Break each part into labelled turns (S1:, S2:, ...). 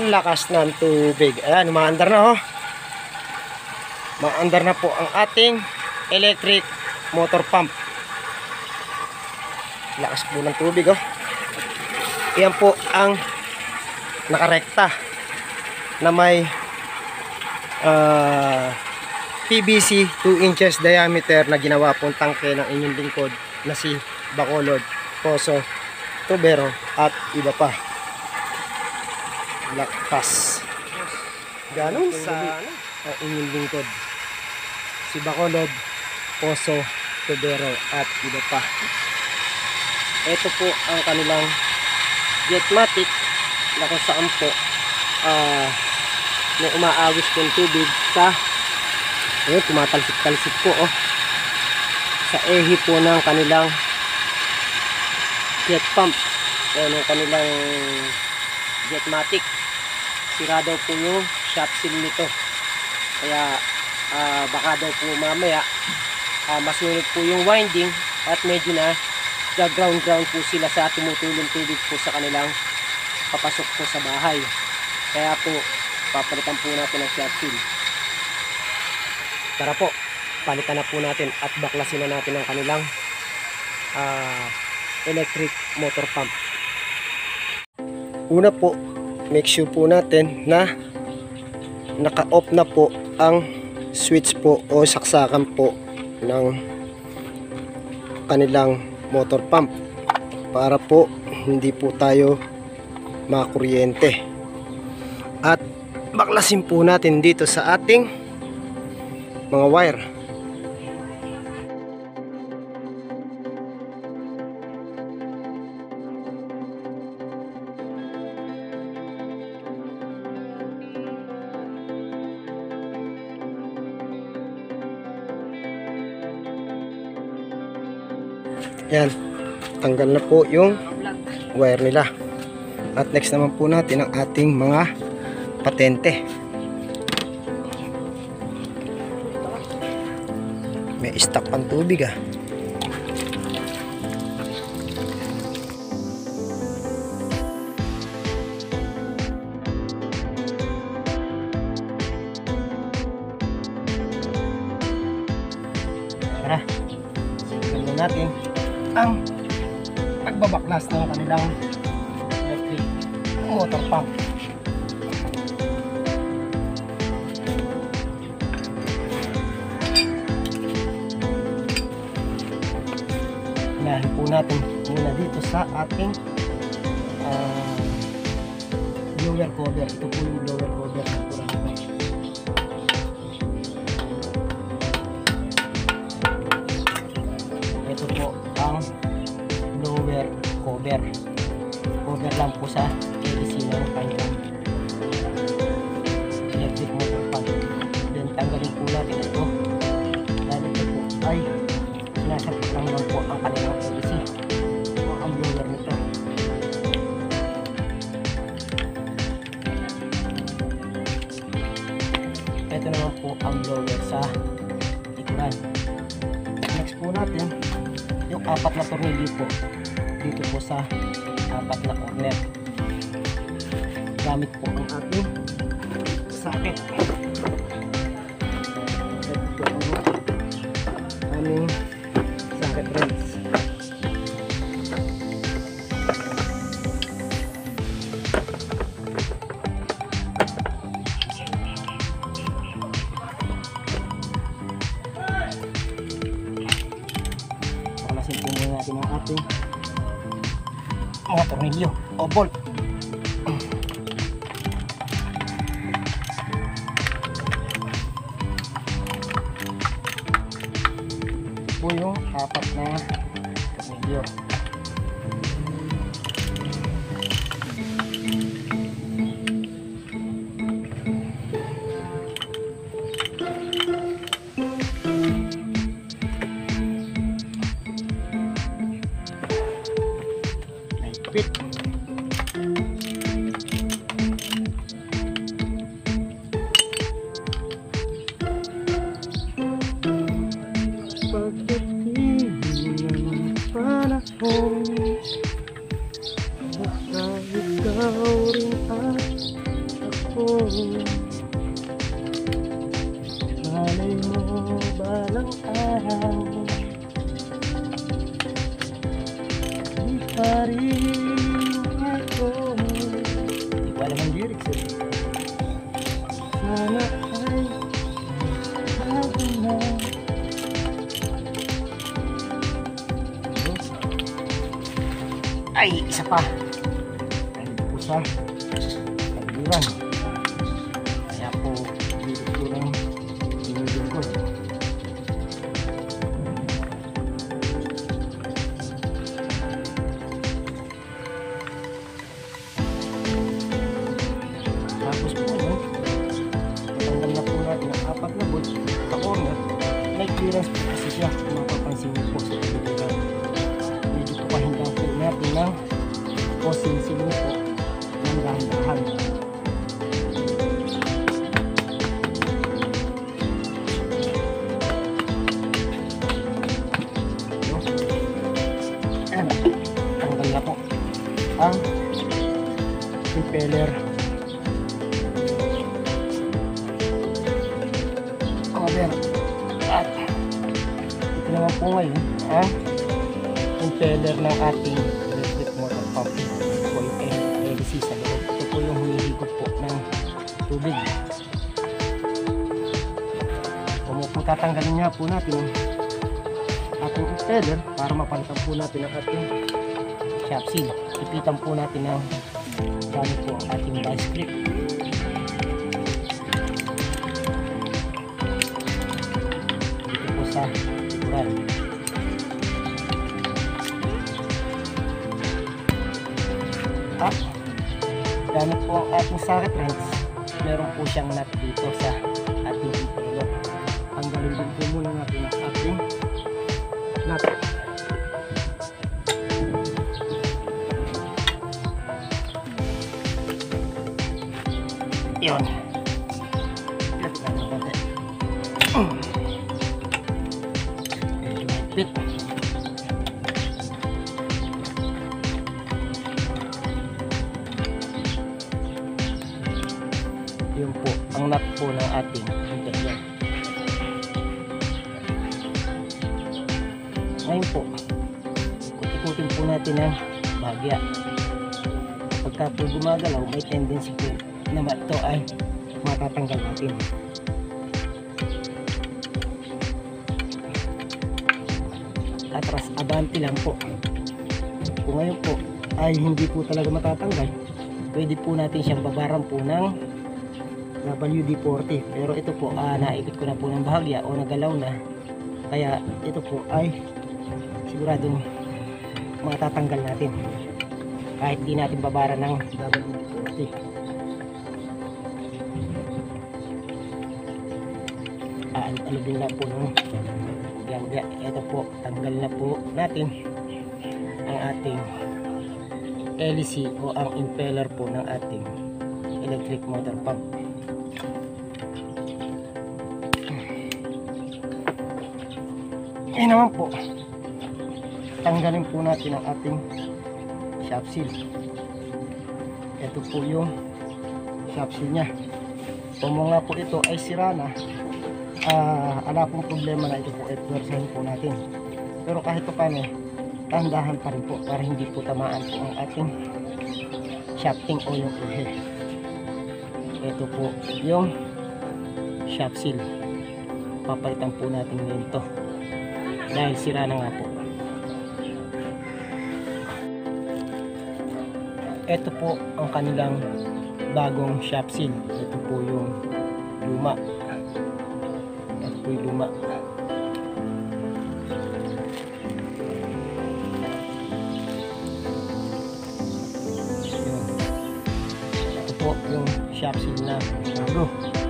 S1: Ang lakas ng tubig. Ayan, umaandar na oh. Maandar na po ang ating electric motor pump. Lakas po ng tubig oh. Ayan po ang nakarekta na may PVC 2 inches diameter na ginawa pong tangke ng inyong lingkod na si Bacolod, Poso, Tubero at iba pa. Lakas. Ganon sa ang inyong lingkod. Si Bacolod, Poso, Tubero at iba pa. Ito po ang kanilang Jetmatic na kung saan po may umaawis pong tubig sa tumatalsik-talsik po oh, sa ehi po ng kanilang jet pump o ng kanilang Jetmatic. Sira daw po yung shot seal nito, kaya baka daw po mamaya masunod po yung winding at medyo na ground po sila sa tumutulong tubig po sa kanilang papasok po sa bahay. Kaya po papalitan po natin ang shot seal. Tara po, palitan na po natin at baklasin na natin ang kanilang electric motor pump. Una po, make sure po natin na naka-off na po ang switch po o saksakan po ng kanilang motor pump para po hindi po tayo makuryente. At baklasin po natin dito sa ating mga wire. Yan, tanggal na po yung wire nila. At next naman po natin ang ating mga patente. May stock pang tubig ah. Tara, simulan natin ang pagbabaklas ng kanilang electric motor pump. Unahin po natin muna dito sa ating blower cover. Ito po yung blower cover na po natin. Ito po ang blower cover. Cover lang po sa PVC ng kanyang electric motor pump. Then tanggalin po natin ito. Dahil ito po ay sinasapit lang naman po ang kanilang PVC o ang blower nito. Ito naman po ang blower sa likuran. Next po natin yung 4 na tornilyo po dito po sa 4 na corner. Gamit po ang ating socket. Ito po ang aming socket threads. Palasin po muna natin ang ating mga tornilyo o bolt. Ito po yung 4 na tornilyo. Fit. Pagdating ng panahon, baka ikaw rin at Malay mo balang araw, di pa rin ako. Di ko alam ang lyrics eh. Sana ay bago na. Ay, isa pa. Ay, po sa pagdiran. Kaya po, dito po lang dinudin ko. Tapos po, natanggal na po natin ang 4 na bolts sa corner. May clearance po kasi siya. Kung mapapansin niyo po sa pagdiran. Medyo papahinga po natin ng siling po ng dahan-dahan. Ayan, tanggal na po ang impeller cover at ito naman po ngayon ang impeller ng ating electric motor pump po yung LC sa loob. Ito po yung humihigop po ng tubig. Kung tatanggalin nga po natin ang ating impeller para mapalitan po natin ang ating shop seal. Ipitan po natin ng gamit po ang ating vice grip. Dito po sa likuran. At gamit po ang ating socket wrench, meron po siyang nut dito sa ating impeller. Tanggalin din po muna natin ang ating nut. Yun. Medyo mahigpit. Yun po ang nut po ng ating impeller. Ngayon po, ikutin po natin ang bahagya. Pagka po gumagalaw, may tendency po na ito ay matatanggal natin. Atras abante lang po. Kung ngayon po ay hindi po talaga matatanggal, pwede po natin siyang babaran po ng WD-40. Pero ito po, naikot ko na po ng bahagya o nagalaw na. Kaya ito po ay siguradong matatanggal natin kahit di natin babaran ng WD-40. Alubin lang po ng bahagya. Ito po, tanggal na po natin ang ating LC o ang impeller po ng ating electric motor pump. Ngayon naman po, tanggalin po natin ang ating shop seal. Ito po yung shop seal nya. Kung nga po ito ay sira na, ala pong problema na ito po, i-versahin po natin. Pero kahit pa paano, tandahan pa rin po para hindi po tamaan po ang ating shafting o yung head. Ito po yung shop seal. Papalitan po natin ngayon ito dahil sira na nga po. Ito po ang kanilang bagong shop seal. Ito po yung luma. Ito po yung luma. Ito po yung shop seal na bago.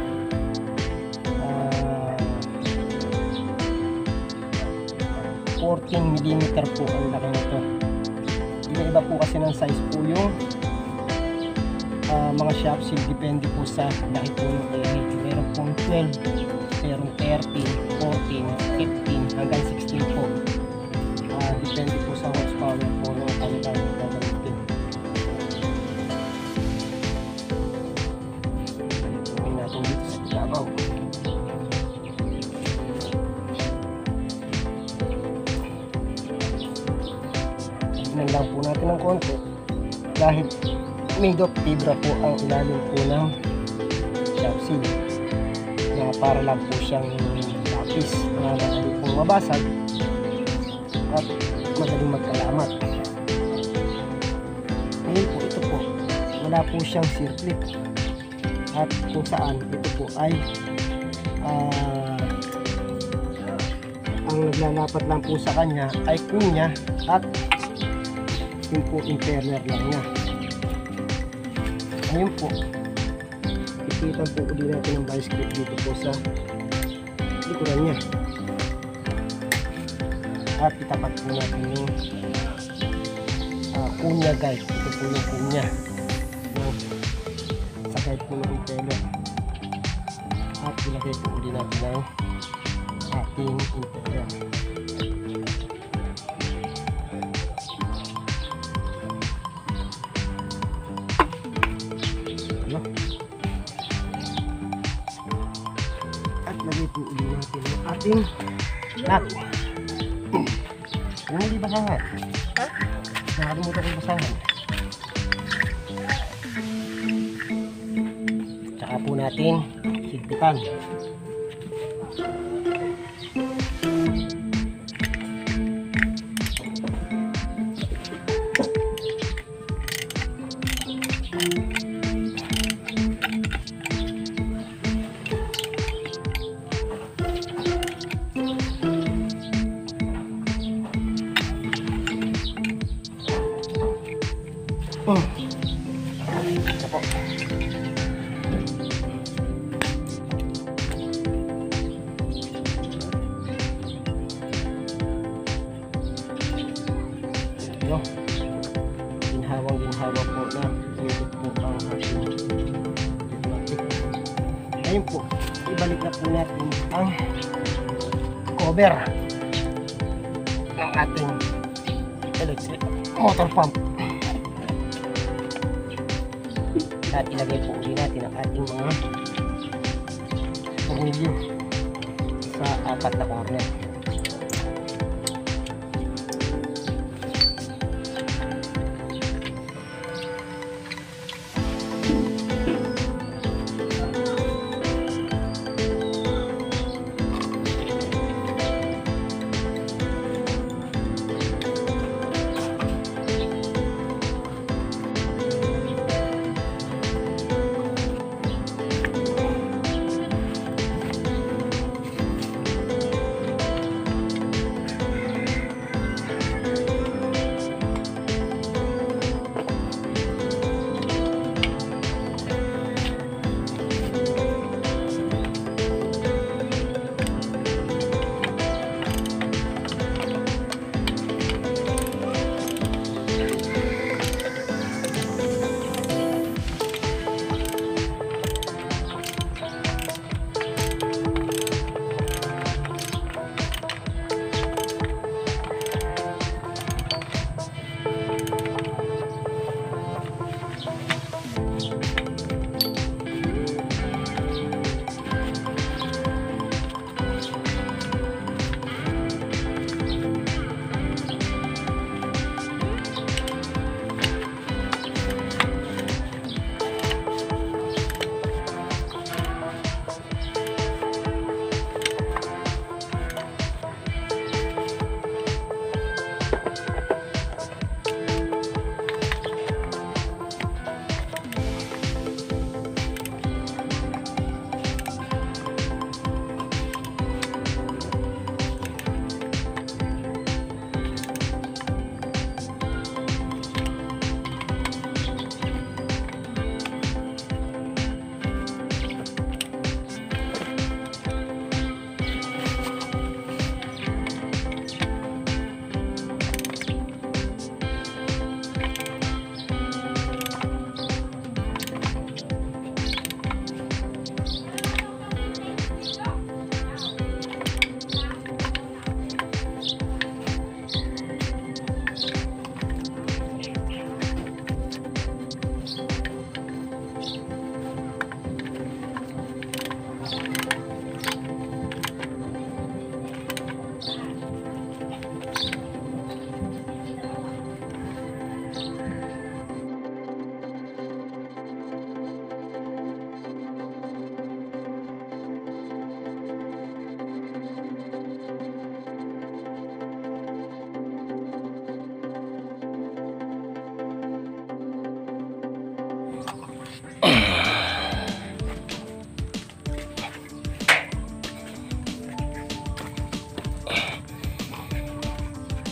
S1: 14mm po ang laki nito. Iba po kasi ng size po yung mga shop seal, depende po sa laki po ng area. Meron pong 12, meron 13, 14, 15 hanggang 16 po. Depende po sa horsepower po ng kanilang gagamitin. Tanggalin lang po natin ng konti dahil made of fibra po ang ilalim po ng shop seal na para lang po siyang lapis na madali pong mabasag at madaling magkalamat. Ngayon po, ito po, wala po siyang circlip at kung saan ito po ay ang naglalapat lang po sa kanya ay kunya at yung po impeller lang niya. Ngayon po, ipitan po ulit natin ang vice grip dito po sa likuran niya at itapat po natin yung kunya guys. Ito po yung kunya sa guide po ng impeller at ilagay po ulit natin ang ating impeller. At lagay po ulit natin ang ating nut. Yung hindi basahan. Nakalimutan ko basahan. Tsaka po natin higpitan. Ito po. Ito. Ginhawa po na ito po ang ating pneumatic. Ngayon po, ibalik na po natin ang cover ng ating electric motor pump. At ilagay po ulit natin ang ating mga tornilyo sa apat na corner.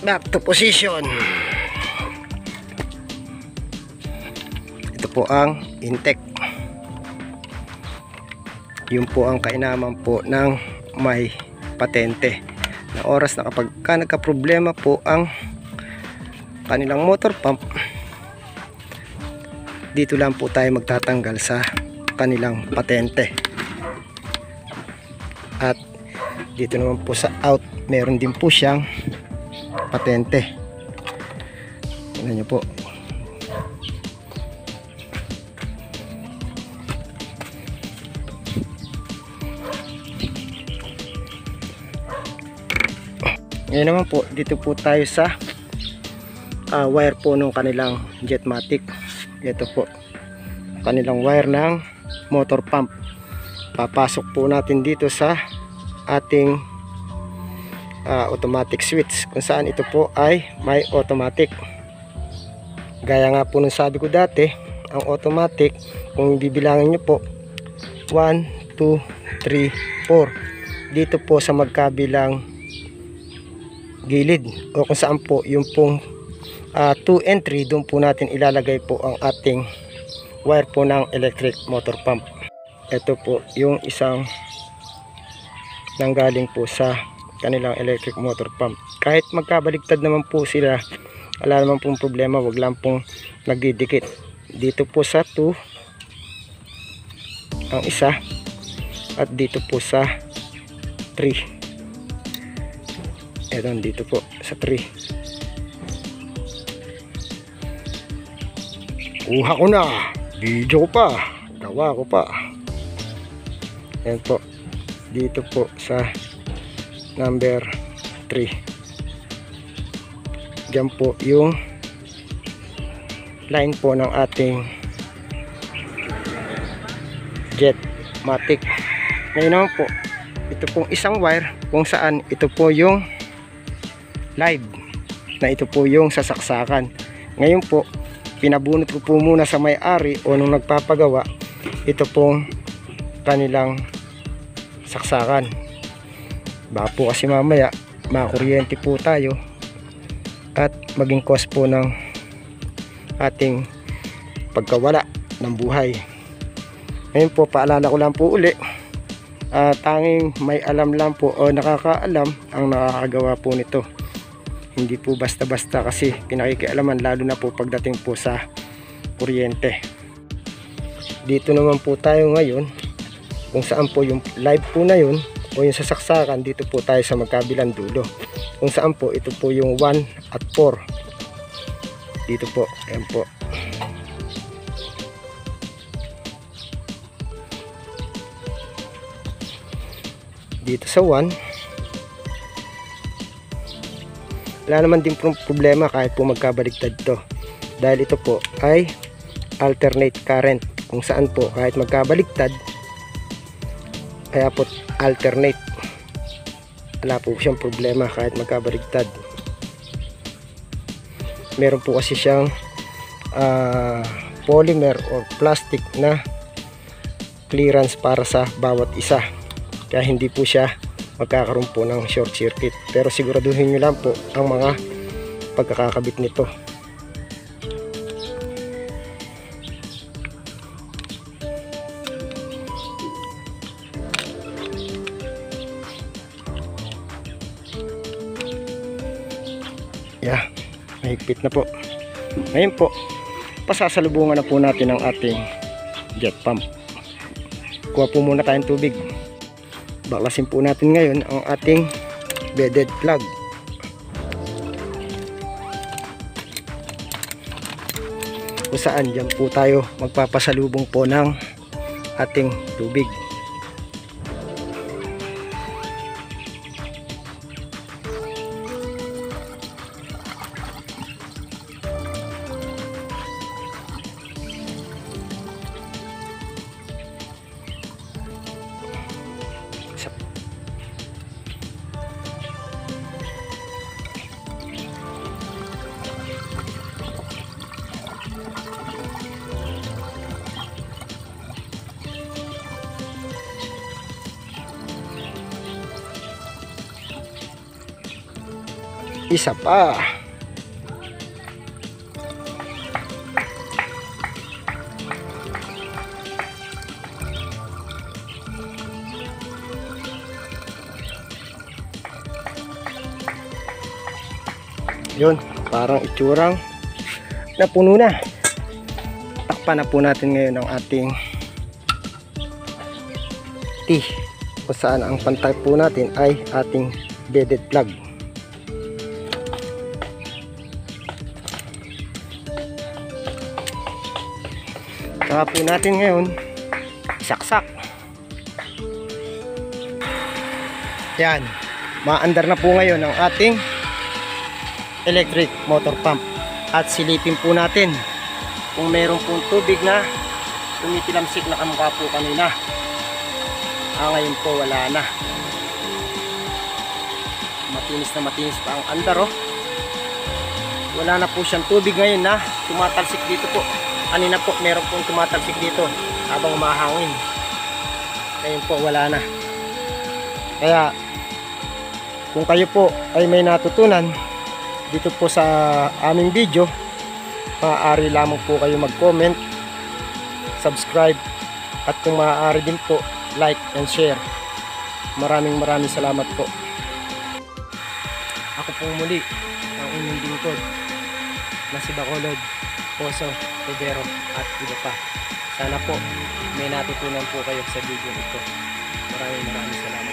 S1: Back to position. Ito po ang intake. Yun po ang kainaman po ng may patente na oras na kapag nagka-problema po ang kanilang motor pump, dito lang po tayo magtatanggal sa kanilang patente. At dito naman po sa out, meron din po siyang patente. Tingnan nyo po. Ngayon naman po, dito po tayo sa wire po ng kanilang Jetmatic. Ito po kanilang wire ng motor pump. Papasok po natin dito sa ating automatic switch, kung saan ito po ay may automatic. Gaya nga po nung sabi ko dati, ang automatic, kung bibilangin nyo po 1, 2, 3, 4 dito po sa magkabilang gilid, o kung saan po yung pong 2 and 3, doon po natin ilalagay po ang ating wire po ng electric motor pump. Ito po yung isang nanggaling po sa kanilang electric motor pump. Kahit magkabaligtad naman po sila, wala naman pong problema, wag lang pong nagdidikit. Dito po sa 2 ang isa, at dito po sa 3. Eto, dito po sa 3. Kuha ko na, video ko pa, gawa ko pa. Ayan po, dito po sa number 3. Diyan po yung line po ng ating Jetmatic. Ngayon naman po, ito pong isang wire kung saan ito po yung live, na ito po yung sasaksakan. Ngayon po, pinabunot ko po muna sa may-ari o nung nagpapagawa ito pong kanilang saksakan. Baka po kasi mamaya makuryente po tayo at maging cost po ng ating pagkawala ng buhay. Ngayon po, paalala ko lang po uli, tanging may alam lang po o nakakaalam ang nakakagawa po nito. Hindi po basta-basta kasi pinakikialaman, lalo na po pagdating po sa kuryente. Dito naman po tayo ngayon kung saan po yung live po na yun o yung sasaksakan. Dito po tayo sa magkabilang dulo kung saan po ito po yung 1 at 4. Dito po, ayan po. Dito sa 1, wala naman din problema kahit po magkabaligtad to, dahil ito po ay alternate current, kung saan po kahit magkabaligtad, kaya po alternate, wala po siyang problema kahit magkabaligtad. Meron po kasi siyang polymer or plastic na clearance para sa bawat isa, kaya hindi po siya magkakaroon po ng short circuit. Pero siguraduhin nyo lang po ang mga pagkakakabit nito. Yeah, mahigpit na po. Ngayon po, pasasalubungan na po natin ang ating jet pump. Kuha po muna tayong tubig. Baklasin po natin ngayon ang ating beaded plug. Kung saan dyan po tayo magpapasalubong po ng ating tubig.
S2: Isa pa. Yun, parang itsurang napuno na. Takpan na po natin ngayon ang ating tea, kung saan ang pantay po natin ay ating bedded plug. Saka po natin ngayon isaksak. Yan, maandar na po ngayon ang ating electric motor pump, at silipin po natin kung meron pong tubig na tumitilamsik na kamukha po kanina. Ngayon po wala na, matinis pa ang andar, oh. Wala na po siyang tubig ngayon na tumatalsik dito po. Kanina po meron pong tumatalsik dito habang umahangin. Ngayon po wala na. Kaya kung kayo po ay may natutunan dito po sa aming video, maaari lamang po kayo mag-comment, subscribe, at kung maaari din po, like and share. Maraming salamat po. Ako pong muli ang inyong lingkod na si Bacolod Poso Rivero at iba pa. Sana po may natutunan po kayo sa video ito. Maraming salamat.